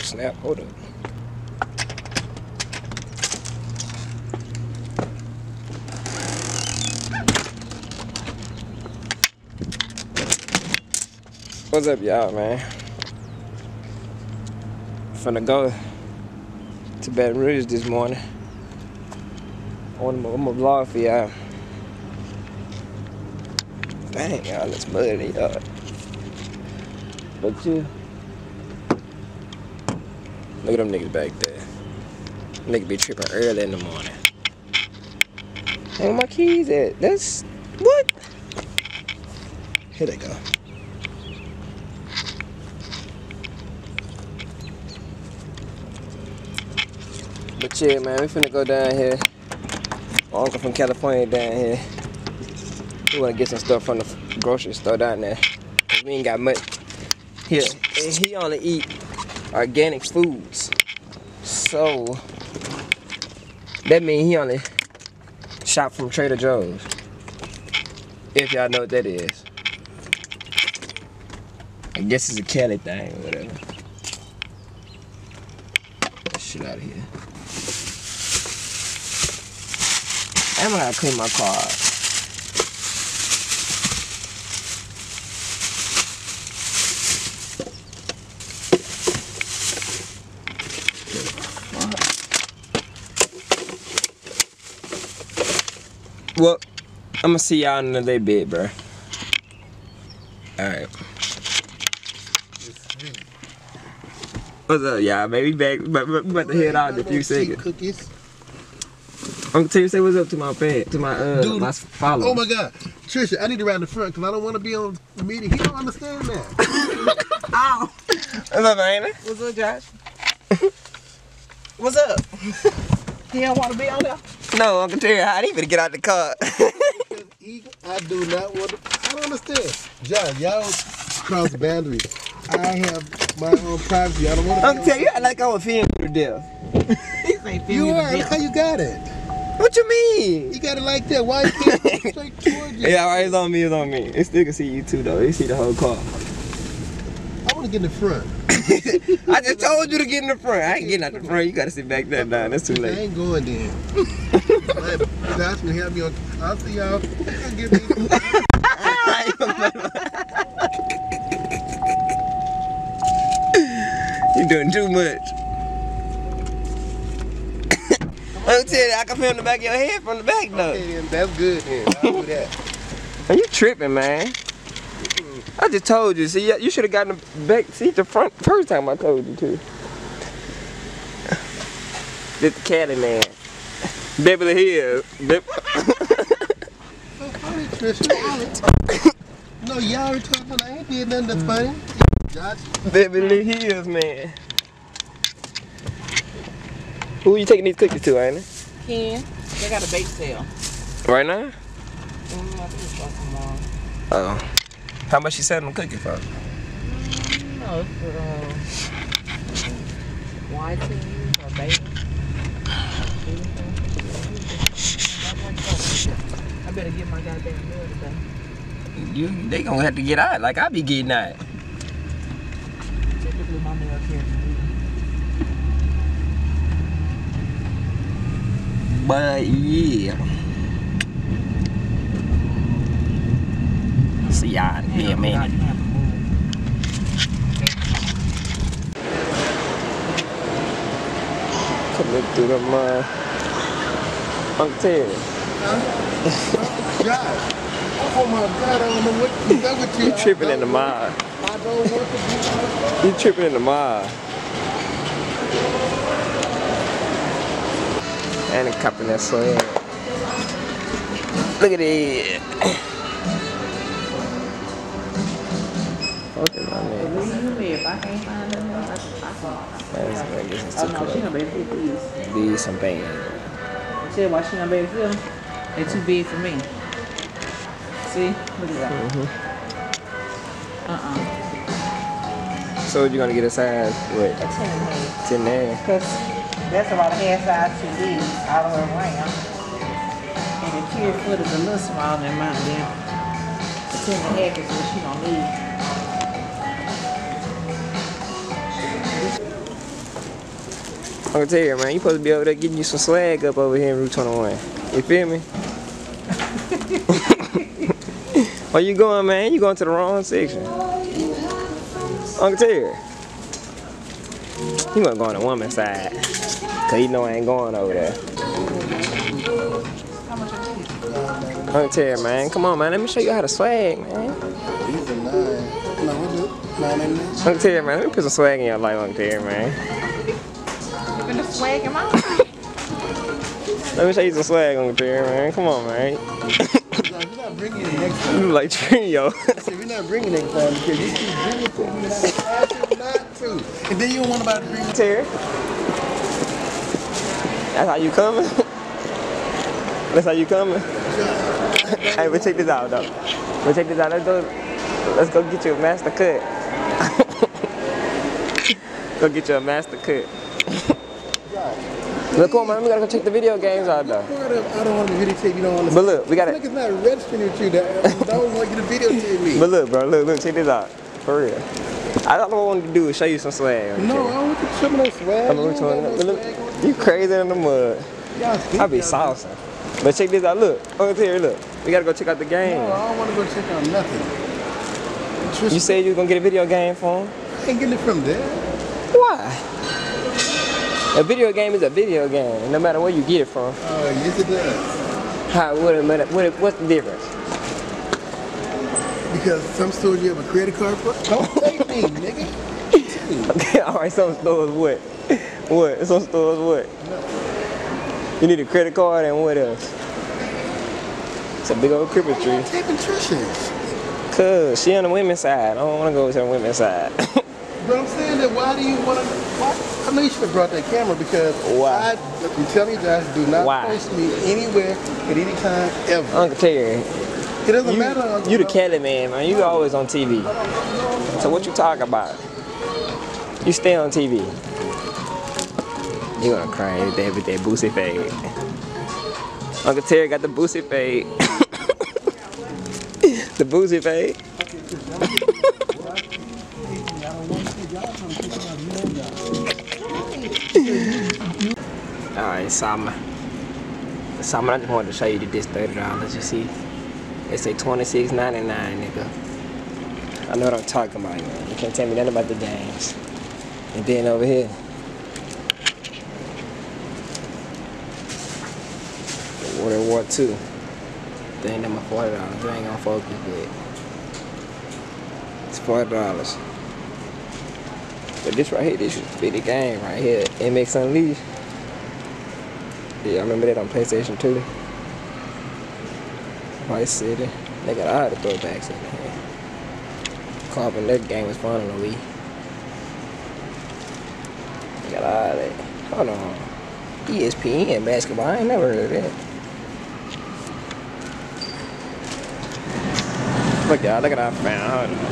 snap, hold up. What's up, y'all, man? Finna go to Baton Rouge this morning. I'm gonna vlog for y'all. Dang, y'all, it's muddy, y'all. But yeah. Look at them niggas back there. Nigga be tripping early in the morning. Where my keys at? That's what? Here they go. But yeah, man, we finna go down here. My uncle from California down here. We wanna get some stuff from the grocery store down there. Cause we ain't got much. Here, and he only eat organic foods. So, that means he only shop from Trader Joe's. If y'all know what that is. I guess it's a Cali thing or whatever. Get that shit out of here. I'm gonna clean my car. Well, I'm gonna see y'all in a little bit, bro. Alright. What's up, y'all? Baby back. We about to head out in a few seconds. Cookies. I'm gonna tell you, say what's up to my pad, to my Dude, my followers. Oh my God, Trisha, I need to ride in the front because I don't want to be on the meeting. He don't understand that. Ow. What's up, Anna? What's up, Josh? What's up? He don't want to be on there? No, Uncle Terry, I didn't even get out the car. I do not want to. I don't understand. John, y'all cross boundaries. I have my own privacy. I don't want to. Uncle Terry, you act like I was feeling to death. You are. Look how you got it. What you mean? You got it like that. Why you can't go straight toward you? Yeah, alright, it's on me, it's on me. It still can see you too, though. They see the whole car. I want to get in the front. I just told you to get in the front. I ain't getting out the front. You gotta sit back there down. That's too I late. ain't going then. Josh can help me on. I'll see y'all. Give me. You doing too much. I'll tell you, I can feel in the back of your head from the back though. Okay, then that's good then. I'll do that. Are you tripping, man? I just told you. See, you should have gotten the back seat the front first time I told you to. This the Cali man. Beverly Hills. So funny, Trisha. No, y'all were talking about I ain't did nothing that's funny. Josh. Beverly Hills, man. Who you taking these cookies to, ain't it? Ken, they got a bake sale. Right now? I think it's for tomorrow. Oh. How much you selling them cookies for? No, it's for white teas or bacon. I better get my goddamn meal today. They gonna have to get out like I be getting out. Typically my meal here. But yeah. See y'all in a minute. Coming through the mud. Uncle Terry. Josh. Oh my God, I don't know what you got with you. You tripping in the mud. I don't want to be. You tripping in the mud. And a cup in that soil. Look at it. Okay, my man. If I can't find them, I can. Oh no, she gonna be able to fit these. These some bang. You said why she gonna be able to fit them? They're too big for me. See? Look at that. So you're gonna get a size what? A 10 10 there. Because that's about a half size to these all the way around. And the kid foot is a little smaller than mine then. A 10 and a half is what she gonna need. Uncle Terry, man, you supposed to be over there getting you some swag up over here in Route 21. You feel me? Where you going, man? You going to the wrong section. Uncle Terry. He wasn't going to woman's side. Cause he know I ain't going over there. Uncle Terry, man, come on, man. Let me show you how to swag, man. These are 9. No, what is it? 9 and 9. Uncle Terry, man, let me put some swag in your life, Uncle Terry, man. You gonna swag him out? Let me show you some swag, Uncle Terry, man. Come on, man. We're not bringing it next time. You look like Trio. We're not bringing it next time because you keep bringing it to me and I asked you not to. And then you don't want about to bring it. Terry. That's how you coming? That's how you coming? Hey, but check this out, though. But check this out. Let's go get you a master cut. Go get you a master cut. Look, come on, man. We gotta go check the video games out, though. I don't want to videotape. You don't want to. But look, we gotta. It's not registering with you. That I don't want you to videotape me. But look, bro. Look. Check this out. For real. All I wanted to do is show you some swag. No, I don't want you to show me no swag. You crazy in the mud. I be saucing. But check this out. Look, Uncle Terry, look. We gotta go check out the game. No, I don't want to go check out nothing. You said you was gonna get a video game for him? I ain't getting it from there. Why? A video game is a video game, no matter where you get it from. Oh, yes it does. What's the difference? Because some stores you have a credit card for. Don't take me, nigga. Okay, alright, some stores what? What? Some stores what? No. You need a credit card and what else? It's a big old Christmas tree. Taping Trisha's. Cause she on the women's side. I don't wanna go to the women's side. But I'm saying that why do you want to, I know you should have brought that camera because Why? I'm telling you guys, do not post me anywhere at any time ever. Uncle Terry. It doesn't matter. Uncle. You the Kelly man, man. You always on TV. So what you talk about? You stay on TV. You gonna cry with that boosie fade. Uncle Terry got the boosie fade. The boosie fade. Alright, Sama. I just wanted to show you this $30. You see? They say $26.99, nigga. I know what I'm talking about, man. You can't tell me nothing about the games. And then over here. World War II. They ain't number $40. They ain't gonna focus with. It's $40. But this right here, this is a big game right here. MX Unleashed. Yeah, I remember that on PlayStation 2. Vice City. They got all the throwbacks in there. Carbon, that game was fun on the Wii. They got all that. Hold on. ESPN basketball. I ain't never heard of that. Look at what I found. Hold on.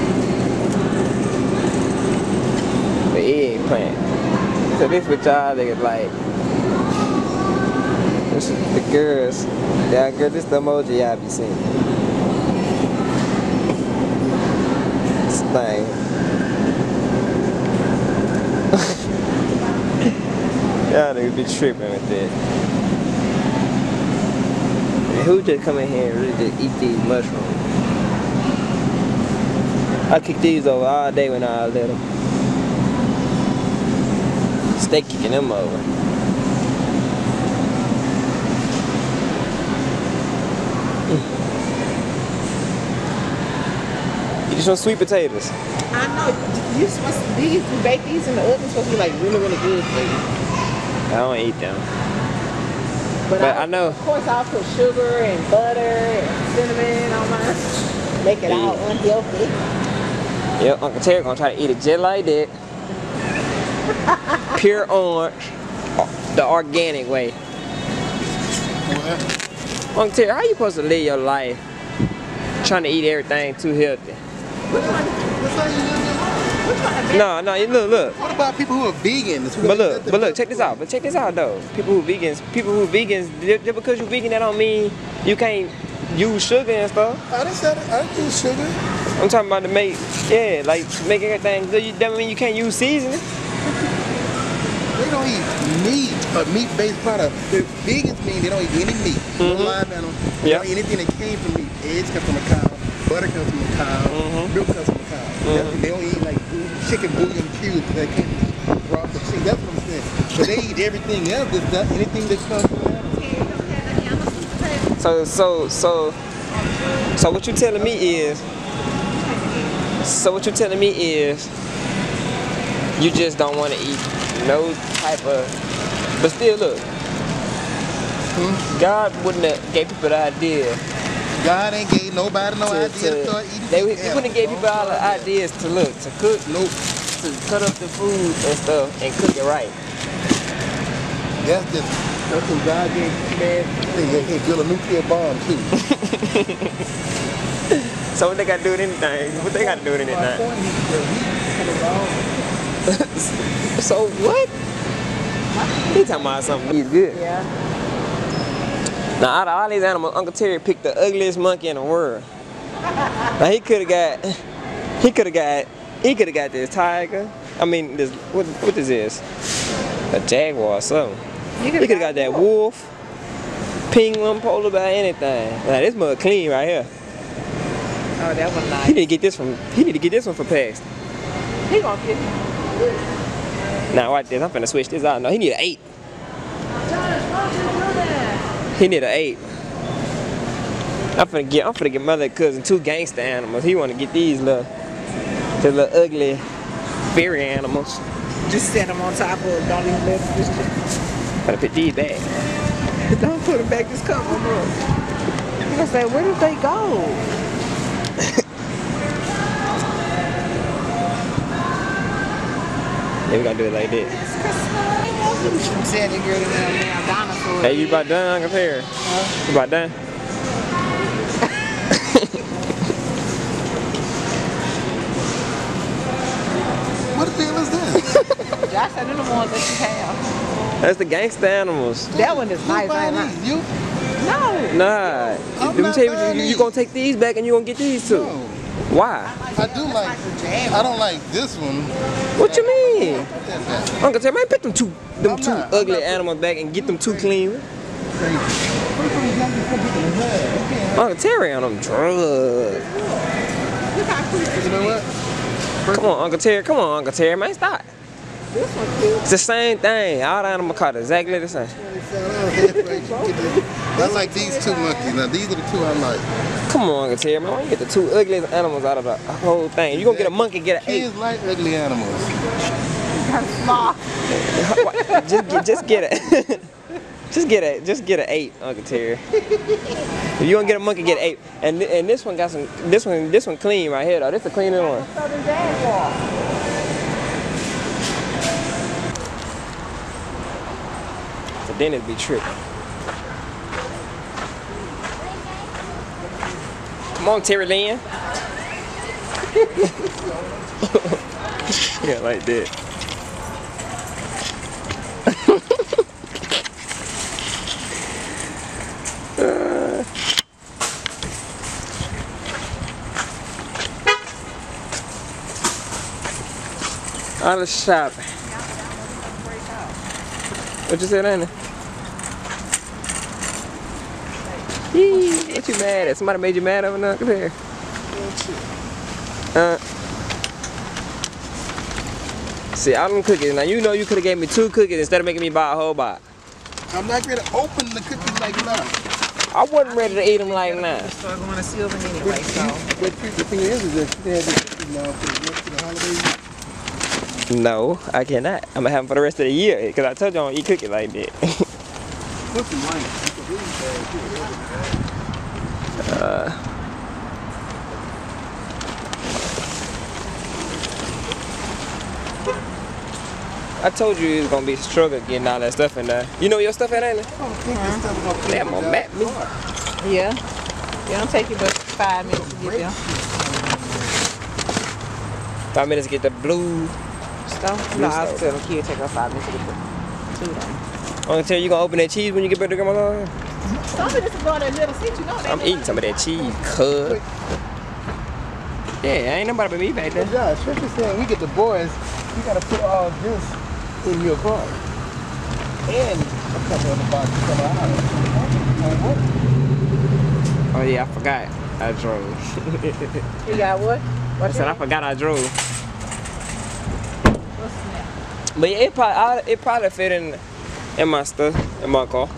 But he ain't playing. So this with y'all niggas like. This is the girls. Yeah, girl, this the emoji y'all be seeing. This thing. Y'all niggas be tripping with that. And who just come in here and really just eat these mushrooms? I kick these over all day when I was little. Stay kicking them over. You just want sweet potatoes. I know. You supposed to you bake these in the oven. Supposed to be like really, really good for you. I don't eat them. But I know. Of course, I'll put sugar and butter and cinnamon on mine. Make it all unhealthy. Yep, Uncle Terry gonna try to eat it just like that. Pure orange, the organic way. What? Uncle Terry, how you supposed to live your life trying to eat everything too healthy? That's how you live your life. No, look. What about people who are vegans? But look, check this out. But check this out though. People who vegans, just because you vegan, that don't mean you can't use sugar and stuff. I didn't use sugar. I'm talking about to make everything good. That mean you can't use seasoning. They don't eat meat, a meat-based product. The biggest mean they don't eat any meat. No live animal. They don't eat anything that came from meat. Eggs come from a cow. Butter comes from a cow. Milk comes from a cow. They don't eat like chicken bouillon cubes that came from broth of chicken. That's what I'm saying. But they eat everything else. That's not anything that comes from an animal. So what you telling me is, you just don't want to eat no type of, but still look, God wouldn't have gave people the idea. God ain't gave nobody no idea to start eating. He wouldn't have gave people all the ideas to cook, to cut up the food and stuff and cook it right. That's what God gave man. They can build a nuclear bomb too. So what they got to do with anything? What they got to do with anything? So what? He talking about something. He's good. Yeah. Now out of all these animals, Uncle Terry picked the ugliest monkey in the world. Now he could have got this tiger. I mean, this what this is? A jaguar or something. He could have got that wolf, penguin, polar bear, anything. Now this mug clean right here. Oh, that was nice. He need to get this one for Paxton. He gonna get it. Now watch this. I'm finna switch this out. No, he need an 8. He need an 8. I'm finna get mother and cousin 2 gangster animals. He wanna get the little ugly fairy animals. Just set them on top of it. Don't even let them just. Gotta put these back. Don't put them back. Just cover them up. You gonna say, where did they go? Yeah, we gotta do it like this. Said the girl now dinosaur. Hey, you about done, Uncle Terry? You about done? What the hell is that? Josh said they're the ones that you have. That's the gangster animals. That one is nice, ain't it? You? No. Nah. Let me tell you what you gonna take these back and you gonna get these too. No. Why? I do like. I don't like this one. What you mean? Uncle Terry, man, put them two not- ugly animals back and get them 2 clean. Uncle Terry on them drugs. You know what? Come on, Uncle Terry. Come on, Uncle Terry, man, stop. This one cute. It's the same thing. All the animals caught exactly the same. I like these 2 monkeys. Now these are the 2 I like. Come on, Uncle Terry, man. Why you get the 2 ugliest animals out of the whole thing? You gonna get a monkey, get an 8. Kids like ugly animals. just get it. just get an 8, Uncle Terry. If you gonna get a monkey, get an 8. And this one got some. This one clean right here though. This the cleanest one. So then it'd be tripping. Come on, Terry Lynn. Yeah, like that. All the shopping. What you said, Anna? What you mad at? Somebody made you mad over there? Come here. See, all them cookies. Now you know you could have gave me 2 cookies instead of making me buy a whole box. I'm not ready to open the cookies like now. I wasn't ready to eat them like now. Start going to Sylvan anyway, so. But the thing is that they have the cookies now for the rest of the holidays. No, I cannot. I'm gonna have them for the rest of the year because I told you I don't eat cookies like that. Put some wine. I told you it was gonna be a struggle getting all that stuff in there. You know your stuff at, ain't it? Damn, gonna map me. Yeah. It don't take you but 5 minutes to get there. 5 minutes to get the blue Stuff? No, I was telling the kid take her 5 minutes to get the 2 though. I'm gonna tell you gonna open that cheese when you get back to grandma's house? Some of this is going that little seat, you know that. I'm eating some of that cheese, cuz. Yeah, ain't nobody but me back there. Yeah, Trish is saying we get the boys, you gotta put all this in your car. And a couple of the boxes come out. Oh yeah, I forgot. I drove. You got what? I said I forgot I drove. What's that? But yeah, it probably fit in my stuff, in my car.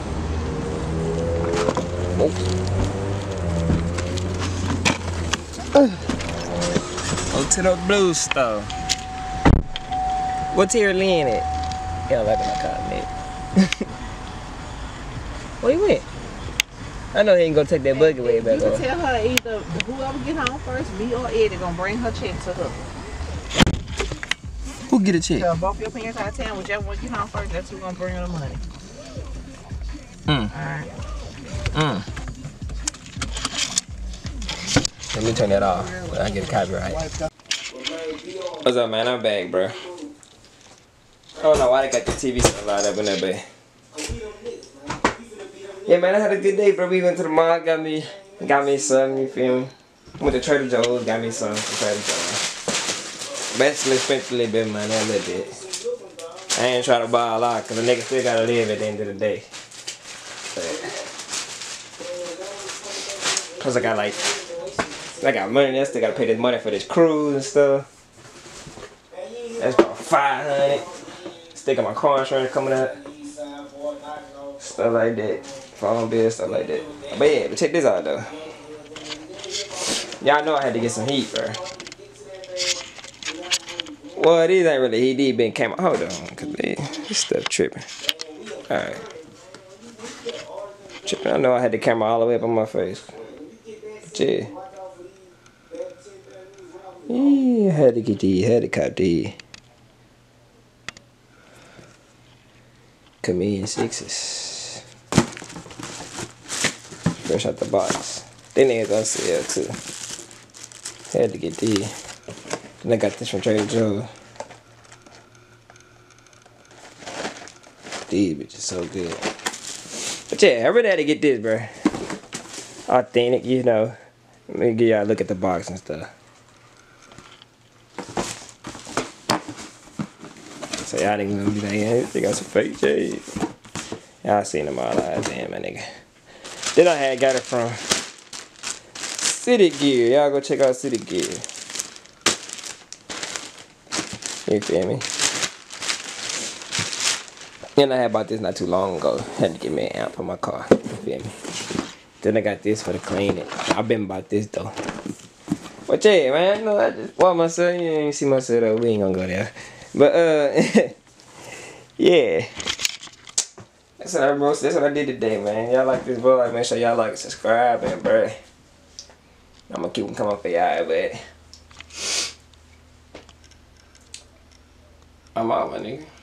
Oh, to the blue store. What's here lean at? Yeah, I like my car, man. Where you went? I know he ain't gonna take that buggy way back You can up. tell her either whoever get home first, me or Eddie, gonna bring her check to her. Who get a check? So both your parents out of town, whichever one get home first, that's who's gonna bring her the money. Alright. Let me turn that off. I get a copyright. What's up, man? I'm back, bro. I don't know why they got the TV so loud up in there, babe. Yeah, man, I had a good day, bro. We went to the mall, got me something, you feel me? Went to Trader Joe's, got me something from Trader Joe's. Basically spent a little bit of money, a little bit. I ain't trying to buy a lot, cause the nigga still gotta live at the end of the day. Cause I got money, I still gotta pay this money for this cruise and stuff. That's about $500. Still got my car insurance coming up. Stuff like that. Phone bill, stuff like that. But yeah, but check this out though. Y'all know I had to get some heat, bro. Well, these ain't really heat, these been camera. Hold on, cause this stuff tripping. Alright. Tripping, I know I had the camera all the way up on my face. Yeah. Yeah, had to get these, had to cut these. Chameleon 6s. Fresh out the box. They niggas on sale too. Had to get these. Then I got this from Trader Joe's. These bitches so good. But yeah, I really had to get this, bro. Authentic, you know. Let me give y'all a look at the box and stuff. So y'all niggas gonna be like, yeah, they got some fake J's. Y'all seen them all out, damn, my nigga. Then I had got it from City Gear. Y'all go check out City Gear. You feel me? And I had bought this not too long ago. Had to get me an amp for my car. You feel me? Then I got this for the cleaning. I've been about this though. But yeah, man, no, I just bought myself. You ain't see myself though. We ain't gonna go there. But yeah. That's what I did today, man. Y'all like this vlog? Make sure y'all like, subscribe, and bro. I'm gonna keep them coming for y'all, but I'm out, my nigga.